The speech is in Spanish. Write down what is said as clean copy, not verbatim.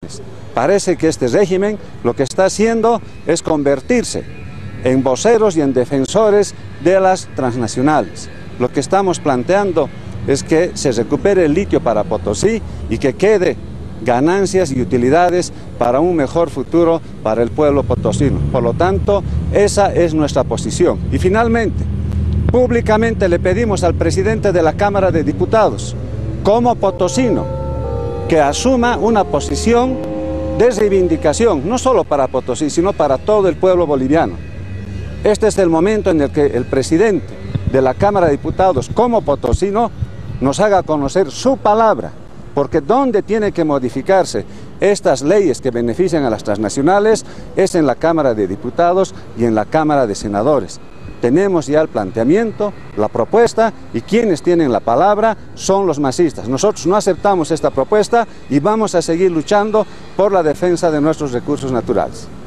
Parece que este régimen lo que está haciendo es convertirse en voceros y en defensores de las transnacionales. Lo que estamos planteando es que se recupere el litio para Potosí y que quede ganancias y utilidades para un mejor futuro para el pueblo potosino. Por lo tanto, esa es nuestra posición. Y finalmente, públicamente le pedimos al presidente de la Cámara de Diputados, como potosino, que asuma una posición de reivindicación, no solo para Potosí, sino para todo el pueblo boliviano. Este es el momento en el que el presidente de la Cámara de Diputados, como potosino, nos haga conocer su palabra, porque donde tiene que modificarse estas leyes que benefician a las transnacionales es en la Cámara de Diputados y en la Cámara de Senadores. Tenemos ya el planteamiento, la propuesta, y quienes tienen la palabra son los masistas. Nosotros no aceptamos esta propuesta y vamos a seguir luchando por la defensa de nuestros recursos naturales.